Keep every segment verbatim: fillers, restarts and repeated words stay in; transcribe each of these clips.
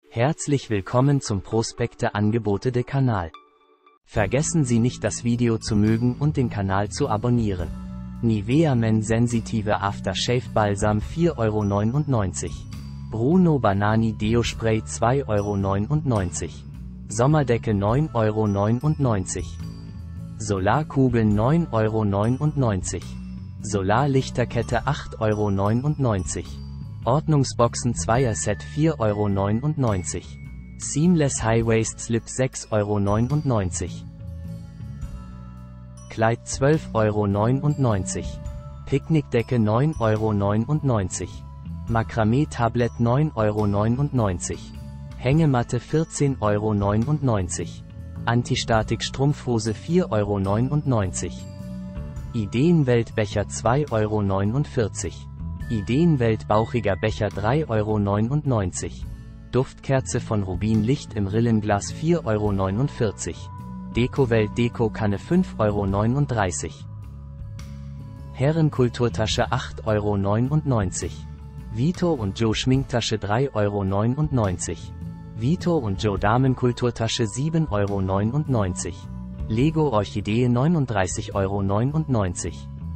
Herzlich willkommen zum Prospekte Angebote de Kanal. Vergessen Sie nicht, das Video zu mögen und den Kanal zu abonnieren. Nivea Men Sensitive Aftershave Balsam vier Euro neunundneunzig. Bruno Banani Deo Spray zwei Euro neunundneunzig. Sommerdecke neun Euro neunundneunzig. Solarkugeln neun Euro neunundneunzig. Solarlichterkette acht Euro neunundneunzig. Ordnungsboxen Zweier-Set vier Euro neunundneunzig. Seamless High Waist Slip sechs Euro neunundneunzig. Kleid zwölf Euro neunundneunzig. Picknickdecke neun Euro neunundneunzig. Makramee Tablet neun Euro neunundneunzig. Hängematte vierzehn Euro neunundneunzig. Antistatik Strumpfhose vier Euro neunundneunzig. Ideenwelt Becher zwei Euro neunundvierzig. Ideenwelt bauchiger Becher drei Euro neunundneunzig. Duftkerze von Rubin Licht im Rillenglas vier Euro neunundvierzig. Dekowelt Deko-Kanne fünf Euro neununddreißig. Herrenkulturtasche acht Euro neunundneunzig. Vito und Joe Schminktasche drei Euro neunundneunzig. Vito und Joe Damenkulturtasche sieben Euro neunundneunzig. Lego Orchidee neununddreißig Euro neunundneunzig.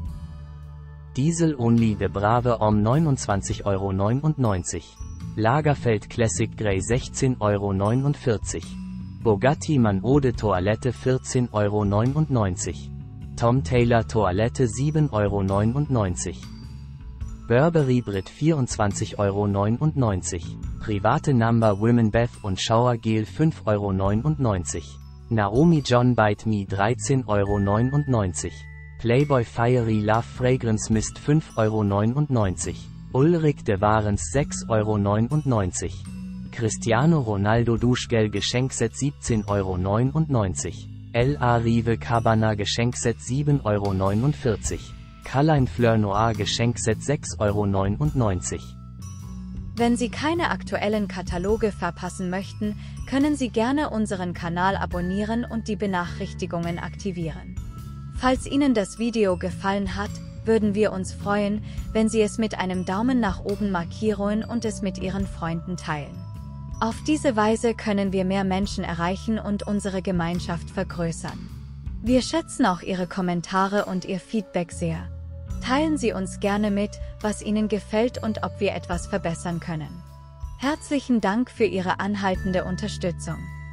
Diesel Only de Brave Homme neunundzwanzig Euro neunundneunzig. Lagerfeld Classic Grey sechzehn Euro neunundvierzig. Bugatti Man Eau de Toilette vierzehn Euro neunundneunzig. Tom Taylor Toilette sieben Euro neunundneunzig. Burberry Brit vierundzwanzig Euro neunundneunzig. Private Number Women Bath und Shower Gel fünf Euro neunundneunzig. Naomi John Bite Me dreizehn Euro neunundneunzig. Playboy Fiery Love Fragrance Mist fünf Euro neunundneunzig. Ulrich de Warens sechs Euro neunundneunzig. Cristiano Ronaldo Duschgel Geschenkset siebzehn Euro neunundneunzig. L A Rive Cabana Geschenkset sieben Euro neunundvierzig. Caline Fleur Noir Geschenkset sechs Euro neunundneunzig. Wenn Sie keine aktuellen Kataloge verpassen möchten, können Sie gerne unseren Kanal abonnieren und die Benachrichtigungen aktivieren. Falls Ihnen das Video gefallen hat, würden wir uns freuen, wenn Sie es mit einem Daumen nach oben markieren und es mit Ihren Freunden teilen. Auf diese Weise können wir mehr Menschen erreichen und unsere Gemeinschaft vergrößern. Wir schätzen auch Ihre Kommentare und Ihr Feedback sehr. Teilen Sie uns gerne mit, was Ihnen gefällt und ob wir etwas verbessern können. Herzlichen Dank für Ihre anhaltende Unterstützung.